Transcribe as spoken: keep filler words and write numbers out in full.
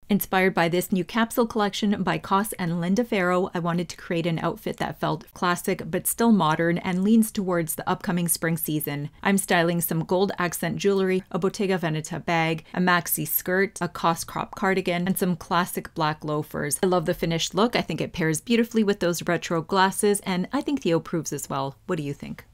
Inspired by this new capsule collection by C O S and Linda Farrow, I wanted to create an outfit that felt classic but still modern and leans towards the upcoming spring season. I'm styling some gold accent jewelry, a Bottega Veneta bag, a maxi skirt, a C O S crop cardigan, and some classic black loafers. I love the finished look. I think it pairs beautifully with those retro glasses, and I think Theo approves as well. What do you think?